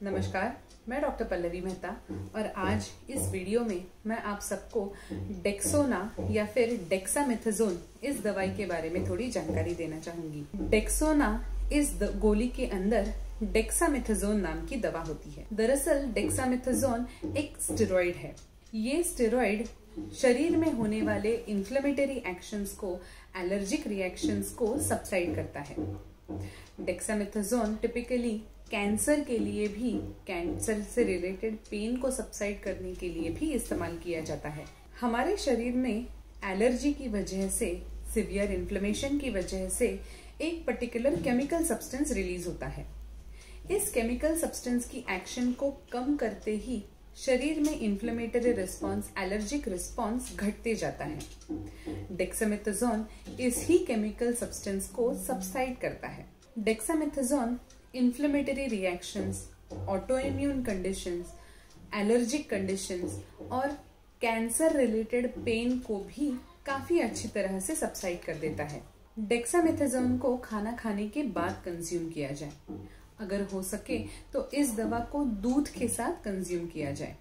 नमस्कार, मैं डॉक्टर पल्लवी मेहता और आज इस वीडियो में मैं आप सबको डेक्सोना या फिर डेक्सामेथासोन इस दवाई के बारे में थोड़ी जानकारी देना चाहूंगी। डेक्सोना इस गोली के अंदर डेक्सामेथासोन नाम की दवा होती है। दरअसल डेक्सामेथासोन एक स्टेरॉइड है। ये स्टेरॉइड शरीर में होने वाले इन्फ्लेमेटरी एक्शंस को, एलर्जिक रिएक्शंस को सबसाइड करता है। डेक्सामेथासोन टिपिकली कैंसर के लिए भी, कैंसर से रिलेटेड पेन को सबसाइड करने के लिए भी इस्तेमाल किया जाता है। हमारे शरीर में एलर्जी की वजह से, सिवियर इन्फ्लेमेशन की वजह से एक पर्टिकुलर केमिकल सब्सटेंस रिलीज होता है। इस केमिकल सब्सटेंस की एक्शन को कम करते ही शरीर में इन्फ्लेमेटरी रिस्पॉन्स, एलर्जिक रिस्पॉन्स घटते जाता है। डेक्सामेथासोन इस ही केमिकल सब्सटेंस को सबसाइड करता है। Dexamethasone inflammatory reactions, autoimmune conditions, allergic conditions और कैंसर रिलेटेड पेन को भी काफी अच्छी तरह से सबसाइड कर देता है। डेक्सामेथासोन को खाना खाने के बाद कंज्यूम किया जाए। अगर हो सके तो इस दवा को दूध के साथ कंज्यूम किया जाए।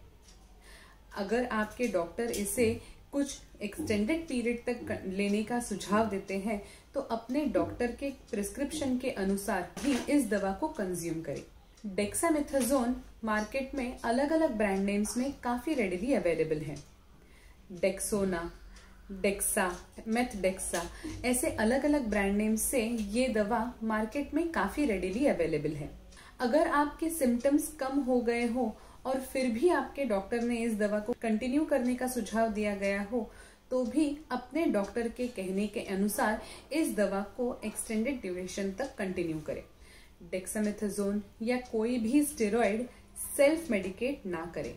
अगर आपके डॉक्टर इसे कुछ एक्सटेंडेड पीरियड तक लेने का सुझाव देते हैं तो अपने डॉक्टर के प्रिस्क्रिप्शन के अनुसार ही इस दवा को कंज्यूम करें। डेक्सामेथासोन मार्केट में अलग अलग ब्रांड नेम्स में काफी रेडिली अवेलेबल है। डेक्सोना, डेक्सा, मेथडेक्सा, ऐसे अलग अलग ब्रांड नेम्स से ये दवा मार्केट में काफी रेडिली अवेलेबल है। अगर आपके सिम्टम्स कम हो गए हो और फिर भी आपके डॉक्टर ने इस दवा को कंटिन्यू करने का सुझाव दिया गया हो तो भी अपने डॉक्टर के कहने के अनुसार इस दवा को एक्सटेंडेड ड्यूरेशन तक कंटिन्यू करें। डेक्सामेथासोन या कोई भी स्टेरॉइड सेल्फ मेडिकेट ना करें।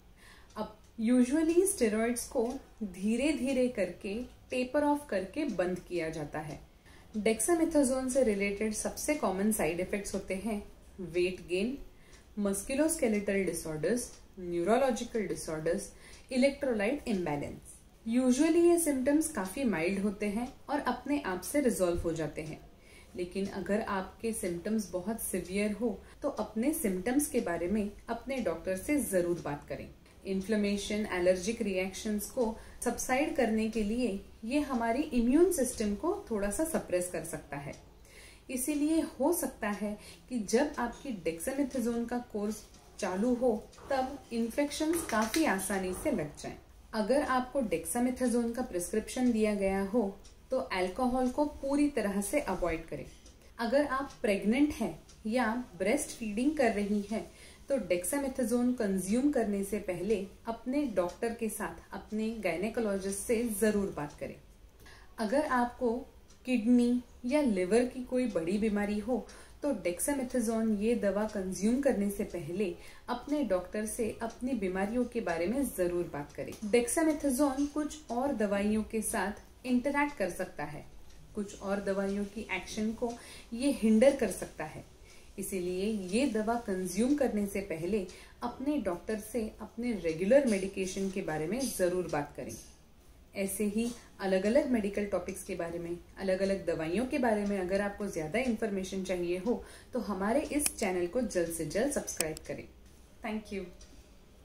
अब यूजुअली स्टेरॉइड्स को धीरे धीरे करके, टेपर ऑफ करके बंद किया जाता है। डेक्सामेथासोन से रिलेटेड सबसे कॉमन साइड इफेक्ट्स होते हैं weight gain, musculoskeletal disorders, neurological disorders, electrolyte imbalance. Usually ये सिम्टम्स काफी माइल्ड होते हैं और अपने आप से रिजॉल्व हो जाते हैं। लेकिन अगर आपके सिम्टम्स बहुत सिवियर हो तो अपने सिम्टम्स के बारे में अपने डॉक्टर से जरूर बात करें। इन्फ्लेमेशन, एलर्जिक रिएक्शंस को सबसाइड करने के लिए ये हमारी इम्यून सिस्टम को थोड़ा सा सप्रेस कर सकता है। इसीलिए हो सकता है कि जब आपकी डेक्सामेथासोन का कोर्स चालू हो तब इन्फेक्शंस काफी आसानी से लग जाएं। अगर आपको डेक्सामेथासोन का प्रिस्क्रिप्शन दिया गया हो तो अल्कोहल को पूरी तरह से अवॉइड करें। अगर आप प्रेग्नेंट हैं या ब्रेस्ट फीडिंग कर रही हैं तो डेक्सामेथासोन कंज्यूम करने से पहले अपने डॉक्टर के साथ, अपने गायनेकोलॉजिस्ट से जरूर बात करें। अगर आपको किडनी या लिवर की कोई बड़ी बीमारी हो तो डेक्सामेथासोन ये दवा कंज्यूम करने से पहले अपने डॉक्टर से अपनी बीमारियों के बारे में जरूर बात करें। डेक्सामेथासोन कुछ और दवाइयों के साथ इंटरैक्ट कर सकता है। कुछ और दवाइयों की एक्शन को ये हिंडर कर सकता है। इसीलिए ये दवा कंज्यूम करने से पहले अपने डॉक्टर से अपने रेगुलर मेडिकेशन के बारे में जरूर बात करें। ऐसे ही अलग अलग मेडिकल टॉपिक्स के बारे में, अलग अलग दवाइयों के बारे में अगर आपको ज्यादा इन्फॉर्मेशन चाहिए हो तो हमारे इस चैनल को जल्द से जल्द सब्सक्राइब करें। Thank you.